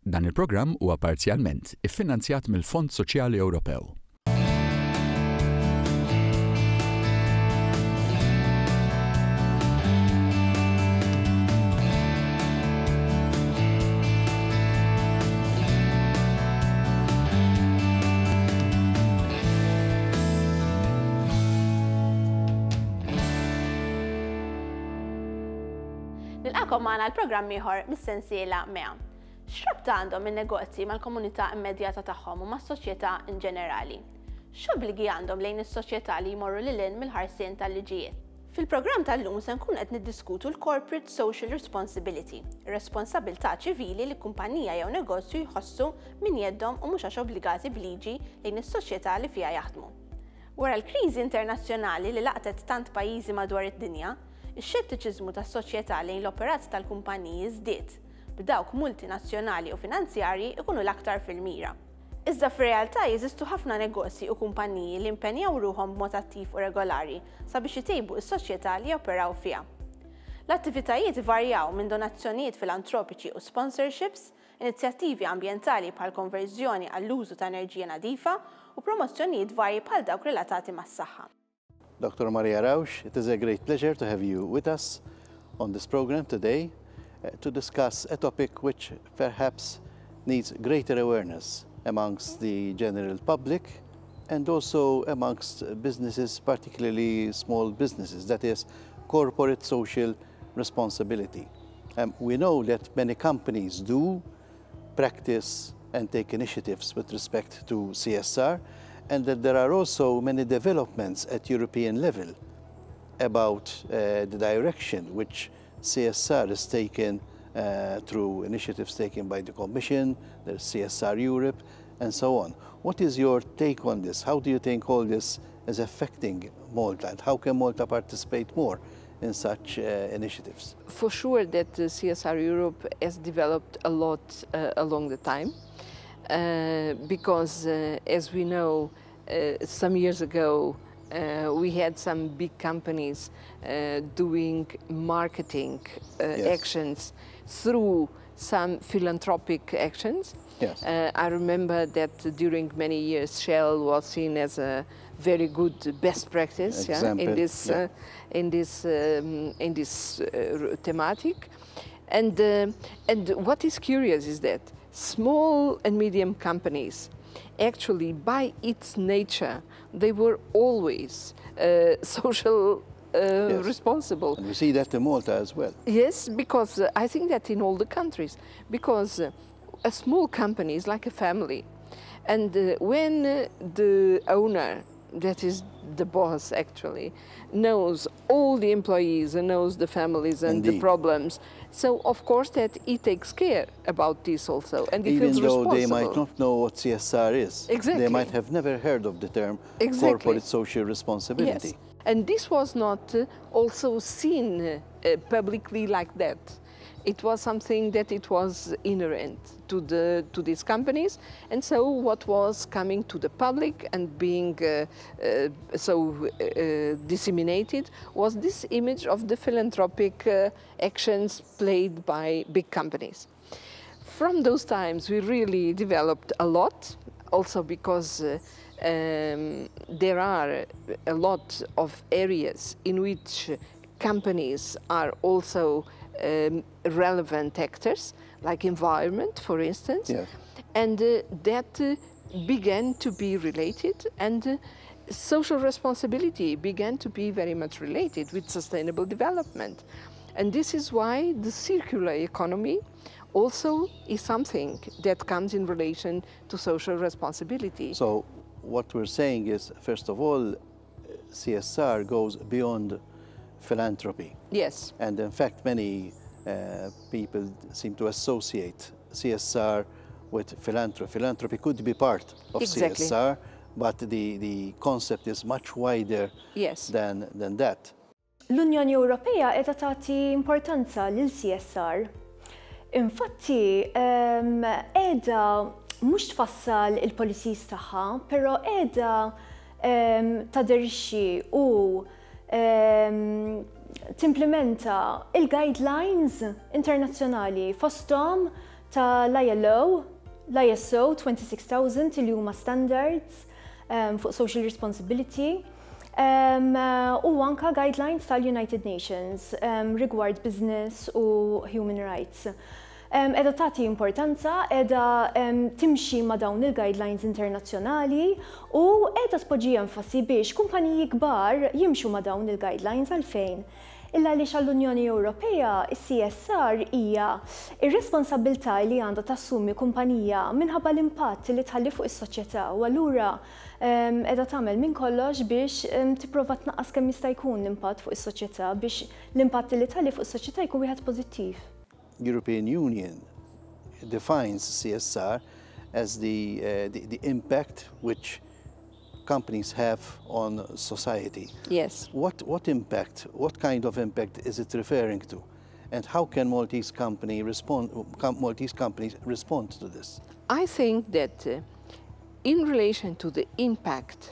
Dan il-programm huwa parzjalment iffinanzjat mill-Fond Soċjali Ewropew. Nilqakom magħna l-programm ieħor mis-sensiela MEA. X'rabta għandhom in-negozji mal-komunità immedjata tagħhom u mas-soċjetà in ġenerali? X'obbligi għandhom lejn is-soċjetà li jmorru lil hinn mill-ħarsien tal-liġijiet? Fil-programm tal-lum se nkun qed niddiskutu l-Corporate Social Responsibility, ir-responsabilità ċivili li kumpanija jew negozju jħossu min jeddhom u mhux għax obbligati b'liġi lejn is-soċjetà li fiha jaħdmu. Wara l-kriżi internazzjonali li laqtet tant pajjiżi madwar id-dinja, ix-xettiċiżmu tas-soċjetà lejn l-operat tal-kumpaniji żdied, b'dawk multinazzjonali u finanzjarji ikunu l-aktar fil-mira. Iżda fir-realtà jeżistu ħafna negozji u kumpaniji li impenjaw ruhom b'mod attiv u regolari sabiex itejbu s-soċjetà li operaw fiha. L-attivitajiet varjaw minn donazzjonijiet filantropiċi u sponsorships, inizjattivi ambjentali bħal konverżjoni għall-użu ta' enerġija nadifa u promozzjonijiet varji bħal dawk relatati mas-saħħa. Dr. Maria Rausch, it is a great pleasure to have you with us on this program today to discuss a topic which perhaps needs greater awareness amongst the general public and also amongst businesses, particularly small businesses, that is corporate social responsibility. We know that many companies do practice and take initiatives with respect to CSR, and that there are also many developments at European level about the direction which CSR is taken through initiatives taken by the Commission, there's CSR Europe, and so on. What is your take on this? How do you think all this is affecting Malta, and how can Malta participate more in such initiatives? For sure that CSR Europe has developed a lot along the time. Because as we know, some years ago we had some big companies doing marketing actions through some philanthropic actions. Yes. I remember that during many years Shell was seen as a very good best practice in this thematic. And what is curious is that small and medium companies, actually by its nature, they were always social responsible. And we see that in Malta as well. Yes, because I think that in all the countries, because a small company is like a family. And when the owner, that is the boss actually, knows all the employees and knows the families and the problems, so of course that he takes care about this also, and he feels responsible. Even though they might not know what CSR is, exactly. They might have never heard of the term corporate social responsibility. Yes. And this was not also seen publicly like that. It was something that it was inherent to these companies, and so what was coming to the public and being disseminated was this image of the philanthropic actions played by big companies. From those times we really developed a lot, also because there are a lot of areas in which companies are also relevant actors, like environment, for instance, and that began to be related, and social responsibility began to be very much related with sustainable development. And this is why the circular economy also is something that comes in relation to social responsibility. So what we're saying is, first of all, CSR goes beyond philanthropy. Yes. And in fact, many people seem to associate CSR with philanthropy. Philanthropy could be part of CSR, but the concept is much wider than that. L-Unjoni Ewropea qiegħda tagħti importanza lil CSR. Infatti, qiegħda mhux tfassal il-policies tagħha, però qiegħda taderixxi u timplementa il-guidelines internazzjonali fosthom ta' l-ISO 26000 li huma standards fuq social responsibility u anka guidelines tal-United Nations rigward business u human rights. Edha tagħti importanza, edha timxi ma' dawn il-guidelines internazzjonali u edha tpoġġi enfasi biex kumpaniji kbar jimxu ma' dawn il-guidelines għalfejn. Illa li għall-Unjoni Ewropea, is-CSR hija ir-responsabilità li għandha tassumi kumpanija minħabba l-impatt li tħalli fuq is-soċjetà u allura edha tagħmel minn kollox biex tipprova tnaqqas kemm jista' jkun l-impatt fuq is-soċjetà biex l-impatt li tħalli fuq is-soċjetà jkun wieħed pożittiv. European Union defines CSR as the impact which companies have on society. Yes. What impact, what kind of impact is it referring to? And how can Maltese companies respond to this? I think that in relation to the impact,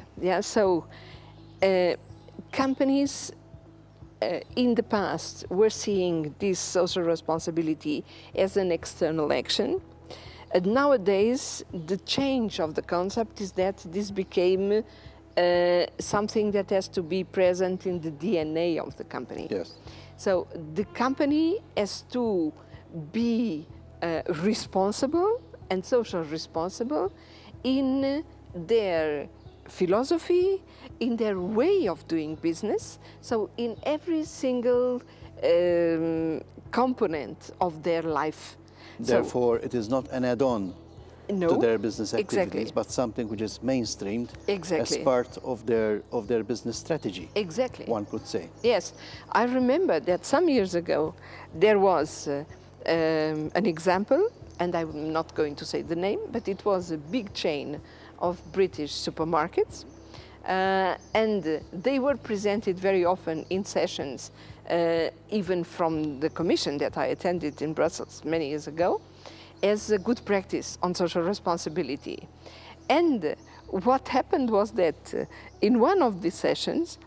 companies in the past were seeing this social responsibility as an external action. And nowadays, the change of the concept is that this became something that has to be present in the DNA of the company. Yes. So the company has to be responsible and social responsible in their philosophy, in their way of doing business. So in every single component of their life. Therefore, it is not an add-on to their business activities, exactly. but something which is mainstreamed Exactly. as part of their business strategy. Exactly. One could say. Yes, I remember that some years ago there was an example, and I'm not going to say the name, but it was a big chain of British supermarkets, and they were presented very often in sessions, even from the commission that I attended in Brussels many years ago, as a good practice on social responsibility. And what happened was that in one of these sessions,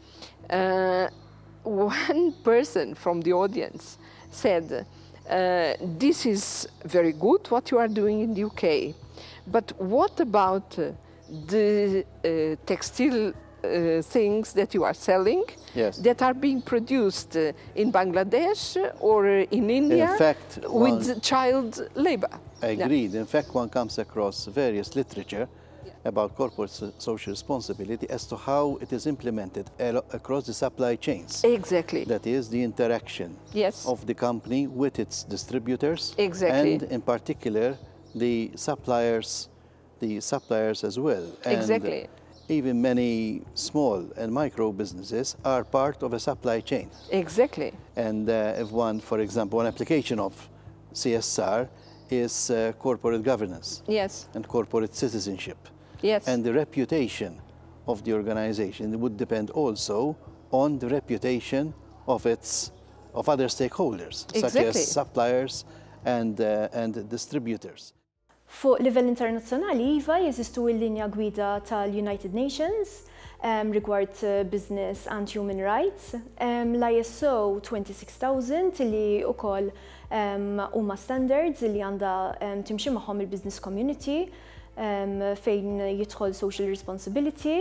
one person from the audience said, this is very good what you are doing in the UK, but what about the textile things that you are selling, yes, that are being produced in Bangladesh or in India, in fact, with child labor? Agreed. Yeah. In fact, one comes across various literature about corporate social responsibility as to how it is implemented across the supply chains. Exactly. That is the interaction of the company with its distributors, and in particular the suppliers as well. Exactly. And even many small and micro businesses are part of a supply chain. Exactly. And if one, for example, one application of CSR is corporate governance, yes, and corporate citizenship. Yes. And the reputation of the organization would depend also on the reputation of other stakeholders, such as suppliers and distributors. Fuq livell internazzjonali iva jeżistu l-linja gwida tal-United Nations rigward business and human rights, l-ISO 26000 li wkoll huma standards li għandha timxi magħhom il-business community fejn jidħol social responsibility,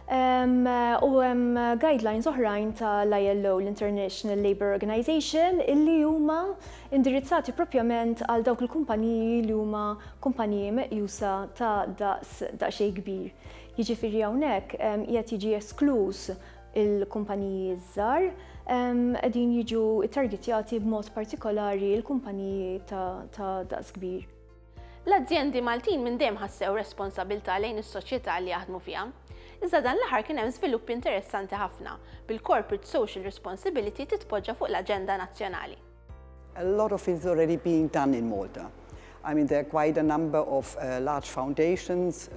u guidelines oħrajn tal-ILO, l-International Labour Organization, illi huma indirizzati propjament għal dawk il-kumpaniji li huma kumpaniji meqjusa ta' daqsxejn kbir. Jiġifieri hawnhekk qiegħed jiġi esklus il-kumpaniji żgħar qegħdin jiġu targetjati b'mod partikolari l-kumpaniji ta' daqs kbir. L-azzjendi Maltin minn dejjem ħassew responsabilità lejn is-soċjetà li jaħdmu fiha. Iżda dan l-aħħar kien hemm żviluppi interessanti ħafna bil-corporate social responsibility titpoġġa fuq l-aġenda nazzjonali. A lot of it is already being done in Malta. I mean, there are quite a number of large foundations,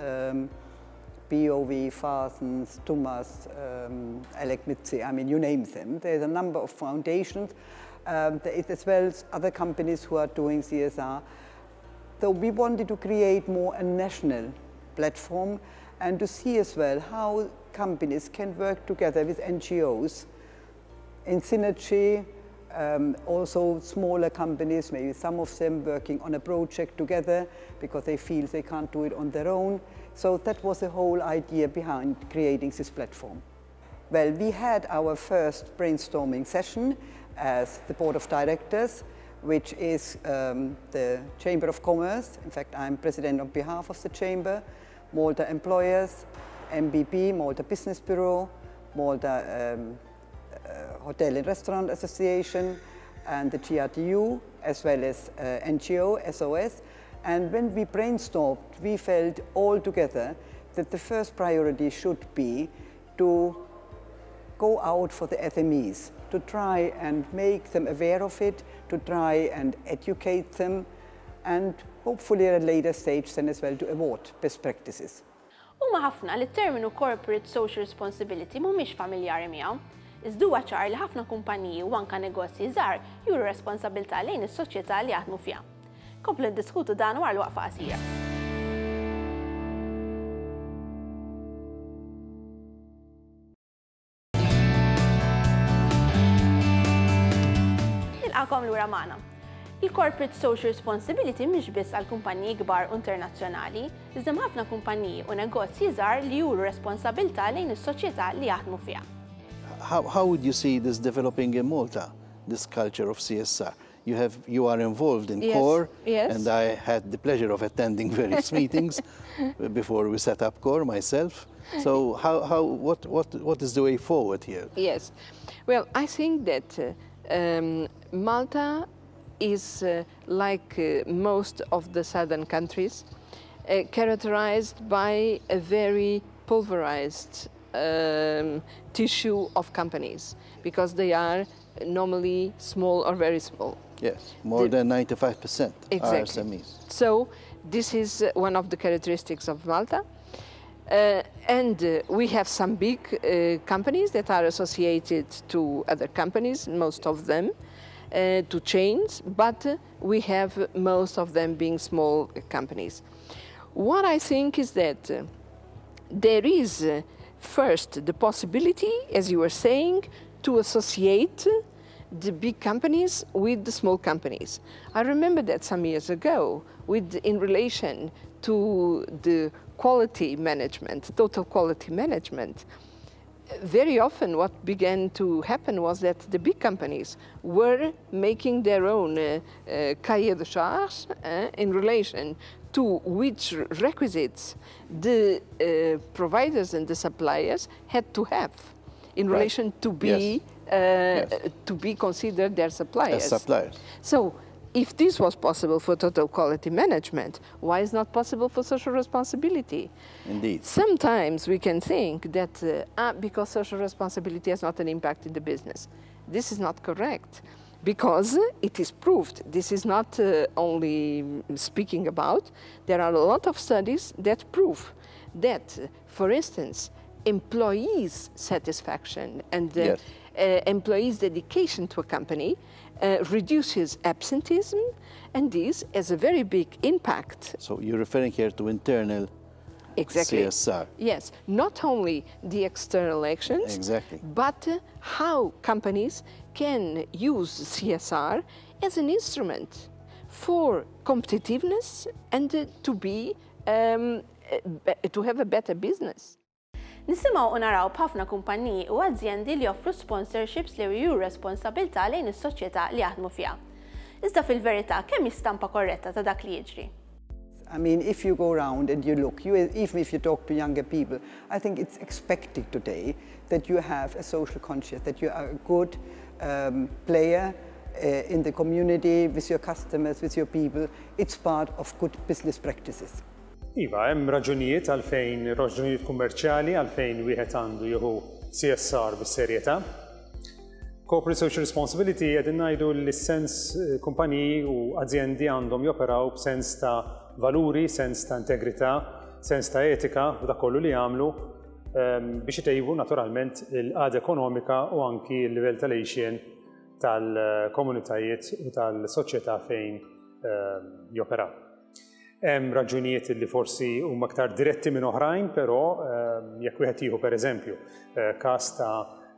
BOV, Farsons, Tumas, Elekmitzi, I mean, you name them. There's a number of foundations. There is as well other companies who are doing CSR. So we wanted to create more a national platform and to see as well how companies can work together with NGOs in synergy Also smaller companies, maybe some of them working on a project together because they feel they can't do it on their own. So that was the whole idea behind creating this platform. Well, we had our first brainstorming session as the board of directors, which is the Chamber of Commerce. In fact, I'm president on behalf of the Chamber, Malta Employers, MBB, Malta Business Bureau, Malta Hotel and Restaurant Association, and the GRTU, as well as NGO, SOS. And when we brainstormed, we felt all together that the first priority should be to go out for the SMEs, to try and make them aware of it, to try and educate them, and hopefully at a later stage then as well to award best practices. Huma ħafna li t-terminu corporate social responsibility mhumiex familjari miegħu. Iżda huwa ċar li ħafna kumpaniji u anke negozji żgħar juru responsabilità lejn is-soċjetà li jaħdmu fiha. Komplu ndiskutu dan wara l-waqfa qasira. Nilqakom lura magħna. Il-corporate social responsibility mhix biss għal kumpaniji kbar u internazzjonali, iżda ħafna kumpaniji u negozji żgħar li juru responsabilità lejn is-soċjetà li jaħdmu fiha. How would you see this developing in Malta, this culture of CSR? You are involved in CORE, and I had the pleasure of attending various meetings before we set up CORE myself. So what is the way forward here? Yes, well, I think that Malta is like most of the southern countries, characterized by a very pulverized tissue of companies, because they are normally small or very small. Yes, more than 95% are SMEs. So this is one of the characteristics of Malta. And we have some big companies that are associated to other companies, most of them, to chains, but we have most of them being small companies. What I think is that there is first the possibility, as you were saying, to associate the big companies with the small companies. I remember that some years ago, in relation to the quality management, total quality management, very often what began to happen was that the big companies were making their own cahier de charge in relation to which requisites the providers and the suppliers had to have in relation to be to be considered their suppliers. As suppliers. So, if this was possible for total quality management, why is not possible for social responsibility? Indeed. Sometimes we can think that because social responsibility has not an impact in the business. This is not correct, because it is proved. This is not only speaking about. There are a lot of studies that prove that, for instance, employees' satisfaction and employees' dedication to a company reduces absenteeism, and this has a very big impact. So you're referring here to internal CSR. Yes, not only the external actions, but how companies can use CSR as an instrument for competitiveness and to have a better business. Nisimgħu u naraw b'ħafna kumpaniji u azjendi li joffru sponsorships li juru responsabilità lejn is-soċjetà li jaħdmu fiha. Iżda fil-verità kemm istampa korretta ta' dak li jiġri? I mean, if you go around and you look, even if you talk to younger people, I think it's expected today that you have a social conscience, that you are a good player in the community, with your customers, with your people. It's part of good business practices. Iva, hemm raġunijiet għalfejn, raġunijiet kummerċjali għalfejn wieħed għandu jieħu CSR bis-serjetà. Corporate Social Responsibility qegħdin ngħidu li sens kumpaniji u azjendi għandhom joperaw b'sens ta' valuri, sens ta' integrità, sens ta' etika b'dak kollu li jagħmlu biex itejbu naturalment il-qagħda ekonomika u anki l-livell tal-għejxien tal-komunitajiet u tal-soċjetà fejn joperaw. Hemm raġunijiet li forsi huma aktar diretti minn oħrajn, però jekk wieħed jieħu pereżempju każ ta'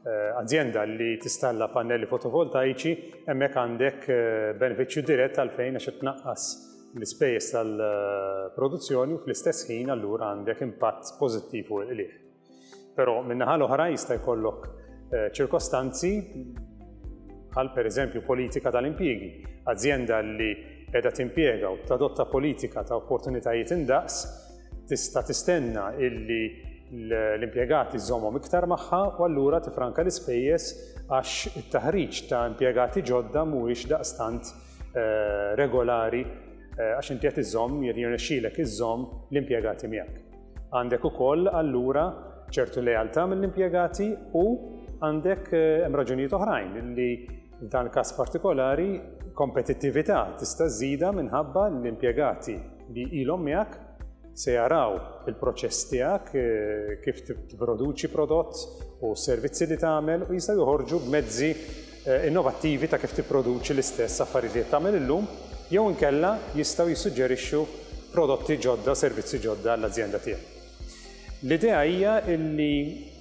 azienda li tistalla pannelli fotovoltaiċi, hemmhekk għandek benefiċċju dirett għalfejn għax tnaqqas l-ispejjeż tal-produzzjoni u fl-istess ħin allura għandek impatt pożittiv fuq il-qlieħ. Però min-naħa l-oħra jista' jkollok ċirkostanzi bħal pereżempju politika tal-impjiegi. Azienda li qiegħda timpjega u tadotta politika ta' opportunitajiet indaqs tista' tistenna illi l-impjegati żommhom iktar magħha u allura tifranka l-ispejjeż għax it-taħriġ ta' impjegati ġodda mhuwiex daqstant regolari għax inti qed iżomm jirnexxielek iżomm l-impjegati miegħek. Għandek ukoll allura ċertu lealtà mill-impjegati u għandek hemm raġunijiet oħrajn li f'dan il-każ partikolari kompetittività tista' żżida minħabba l-impjegati li ilhom miegħek se jaraw il-proċess tiegħek kif tipproduċi prodott u s-servizzi li tagħmel u jistgħu joħorġu b'mezzi innovattivi ta' kif tipproduċi l-istess affarijiet li tagħmel illum jew inkella jistgħu jissuġġerixxu prodotti ġodda, servizzi ġodda għall-azienda tiegħek. L-idea hija li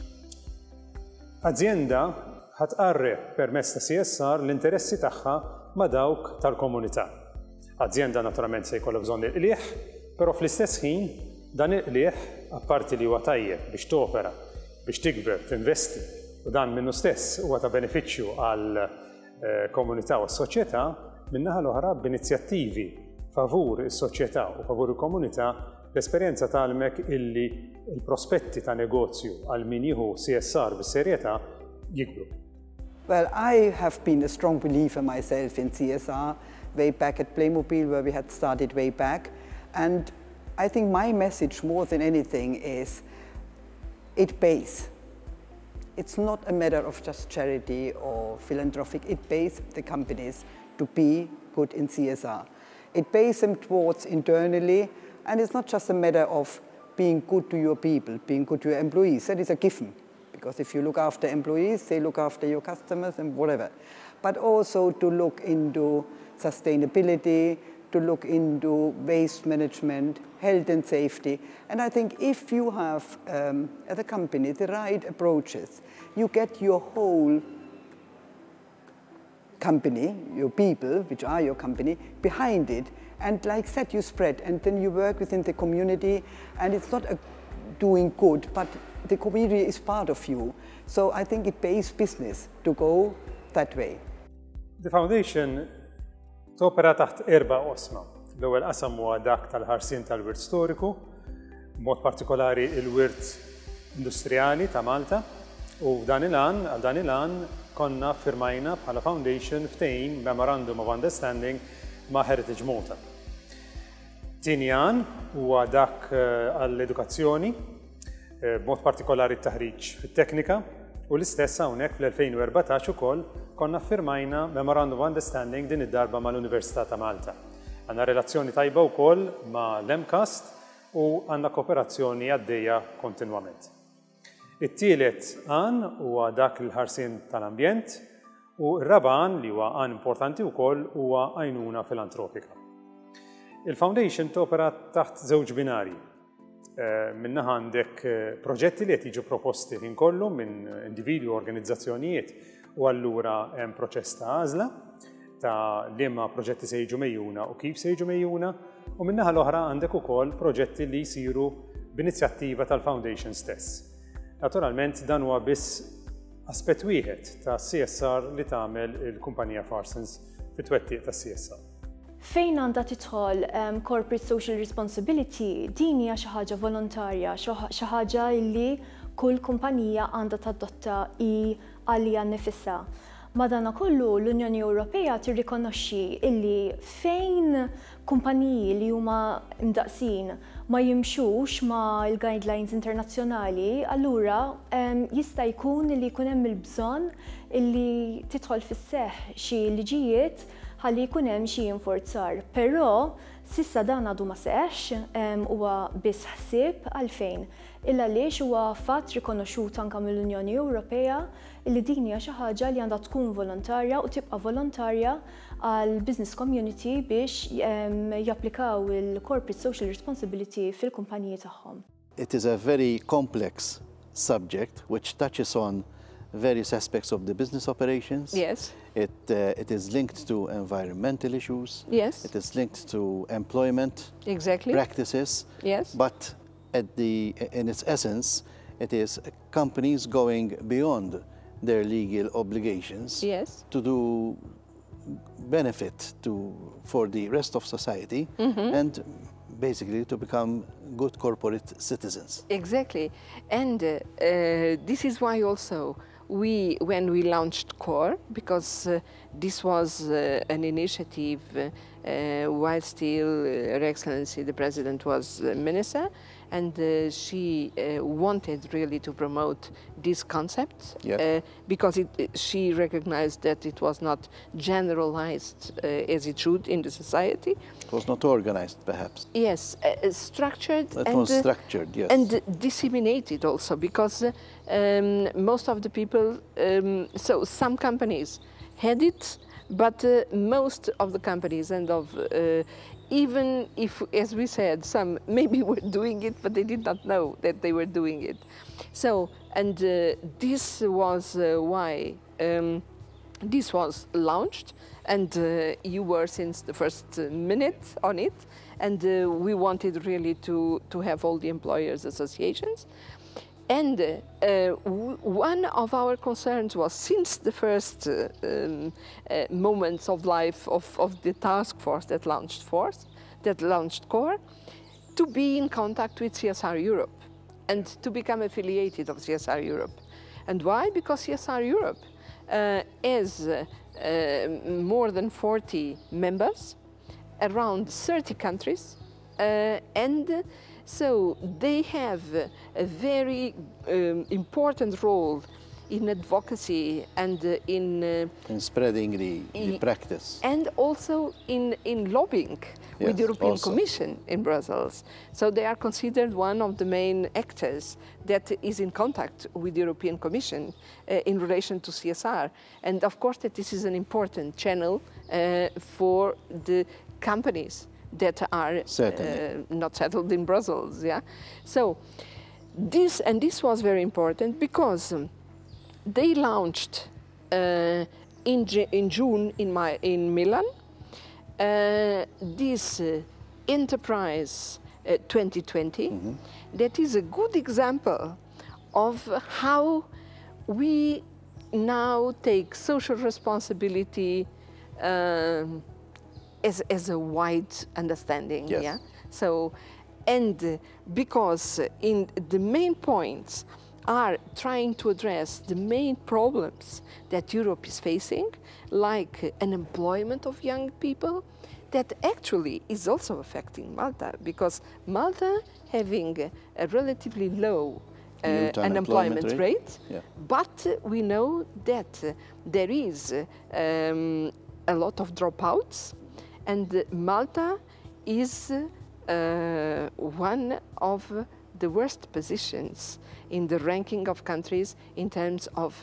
azienda ħatqarreb permezz ta' CSR l-interessi tagħha ma' dawk tal-komunità. Azienda naturalment se jkollha bżonn il-qlieħ, però fl-istess ħin dan il-qlieħ apparti li huwa tajjeb biex topera, biex tikber, tinvesti u dan minnu stess huwa ta' benefiċċju għall komunità u s-soċjetà, min-naħa l-oħra b'inizjattivi favur is-soċjetà u favur il-komunità l-esperjenza tagħlmek illi l-prospetti ta' negozju għal min jieħu CSR bis-serjetà jikbru. Well, I have been a strong believer myself in CSR way back at Playmobil, where we had started way back. And I think my message more than anything is it pays. It's not a matter of just charity or philanthropic. It pays the companies to be good in CSR. It pays them towards internally, and it's not just a matter of being good to your people, being good to your employees. That is a given, because if you look after employees, they look after your customers and whatever. But also to look into sustainability, to look into waste management, health and safety. And I think if you have, as a company, the right approaches, you get your whole company, your people, which are your company, behind it. And like that, you spread, and then you work within the community, and it's not doing good, but the community is part of you. So I think it pays business to go that way. The foundation topera taħt 4 osma. L-ewwel qasam huwa dak tal-ħarsien tal-wirt storiku, b'mod partikolari il-wirt industrijali ta' Malta, u għal dan il-għan konna firmajna bħala foundation ftehim Memorandum of Understanding ma' Heritage Malta. Tieni għan huwa dak għall-edukazzjoni, b'mod partikolari t-taħriġ fit-teknika, u l-istess hawnhekk fl-2014 ukoll konna firmajna Memorandum of Understanding din id-darba mal-Università ta' Malta. Għandna relazzjoni tajba wkoll ma' l-MCAST u għandna kooperazzjoni għaddejja kontinwament. It-tielet għan huwa dak il-ħarsien tal-ambjent u r-raba' għan li huwa għan importanti wkoll huwa għajnuna filantropika. Il-Foundation topera taħt żewġ binarji. Minnaħa għandek proġetti li qed jiġu proposti ħin kollu minn individwi u organizzazzjonijiet u allura hemm proċess ta' għażla ta' liema proġetti se jiġu mejjuna u kif se jiġu mejjuna u minnaħa l-oħra għandek ukoll proġetti li jsiru b'inizjattiva tal-Foundation stess. Naturalment dan huwa biss aspett wieħed ta' CSR li tagħmel il-kumpanija Parsons fit-twettiq ta' CSR. Fejn għandha tidħol corporate social responsibility, din hija xi ħaġa volontarja, xi ħaġa li kull kumpanija għandha tadotta għalija nnifisha. Madankollu l-Unjoni Ewropea tirrikonoxxi illi fejn kumpaniji li huma mdaqsin ma jimxux ma l-guidelines internazzjonali, allura jista' jkun li jkun hemm il-bżonn illi tidħol fis-seħħ xi liġijiet ħalli jkun hemm xi infurzar. Però sissa dan għadu ma seħħx huwa biss ħsieb għalfejn. Illa għaliex huwa fatt rikonoxxut anke mill-Unjoni Ewropea li din hija xi ħaġa li għandha tkun volontarja u tibqa' volontarja għal business community biex japplikaw il-corporate social responsibility fil-kumpaniji tagħhom. It is a very complex subject which touches on various aspects of the business operations. Yes. It is linked to environmental issues. Yes. It is linked to employment Exactly. practices. Yes. But in its essence, it is companies going beyond their legal obligations Yes. to do benefit for the rest of society and basically to become good corporate citizens. Exactly. And this is why also when we launched CORE, because this was an initiative while still Her Excellency the President was Minister, and she wanted really to promote this concept because she recognized that it was not generalized as it should in the society. It was not organized, perhaps. Yes, structured. It was structured, yes. And disseminated also, because most of the people, so some companies had it, but most of the companies and even if, as we said, some maybe were doing it, but they did not know that they were doing it. So, and this was why this was launched, and you were since the first minute on it, and we wanted really to have all the employers' associations. And one of our concerns was, since the first moments of life of the task force that launched CORE, to be in contact with CSR Europe and to become affiliated of CSR Europe. And why? Because CSR Europe has more than 40 members, around 30 countries, and so they have a very important role in advocacy and in spreading the practice. And also in lobbying with the European Commission in Brussels. So they are considered one of the main actors that is in contact with the European Commission in relation to CSR. And of course that this is an important channel for the companies that are not settled in Brussels. Yeah. So this was very important because they launched in June in Milan this Enterprise 2020. That is a good example of how we now take social responsibility as a wide understanding. Yes. Yeah. So, and because in the main points are trying to address the main problems that Europe is facing, like unemployment of young people, that actually is also affecting Malta, because Malta having a relatively low unemployment rate, but we know that there is a lot of dropouts, and Malta is one of the worst positions in the ranking of countries in terms of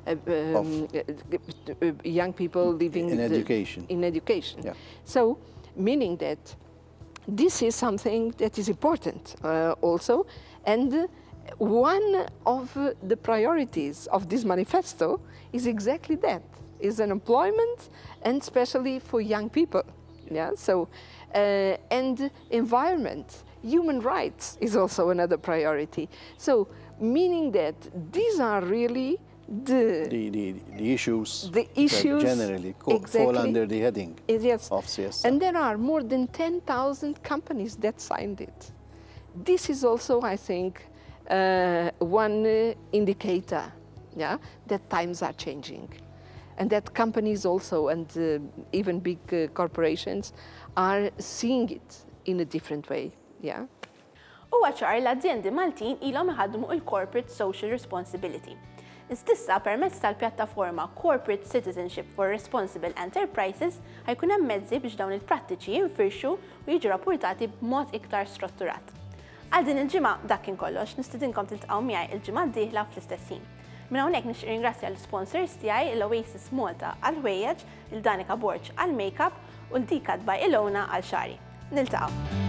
young people living in education. Yeah. So, meaning that this is something that is important also, and one of the priorities of this manifesto is exactly that, is unemployment, and especially for young people. Yeah. So, and environment. Human rights is also another priority. So, meaning that these are really the issues that generally fall under the heading of CSR. And there are more than 10,000 companies that signed it. This is also, I think, one indicator, yeah, that times are changing, and that companies also, and even big corporations, are seeing it in a different way. Yeah. Huwa ċar l-azzjendi Maltin ilhom iħaddmu il-Corporate Social Responsibility. Istissa permezz tal-pjattaforma Corporate Citizenship for Responsible Enterprises ħajkun hemm mezzi biex dawn il-prattiċi jinfirxu u jiġu rappurtati b'mod iktar strutturat. Għal din il-ġimgħa dak kien kollox, nistidinkom tiltqgħu miegħi il-ġimgħa d-dieħla fl-istess ħin. Minn hawnhekk nixtieq ringrazzja l-sponsors tiegħi l-Oasis Malta għall-ħwejjeġ, il-Danica Borġ għall-makeup u l-Dikat by Ilona għall-xari. Niltaqgħu.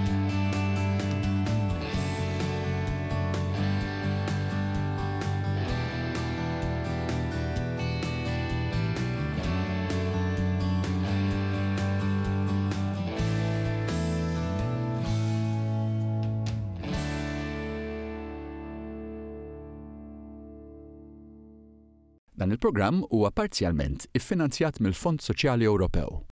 Dan il-programm huwa parzjalment iffinanzjat mill-Fond Soċjali Ewropew.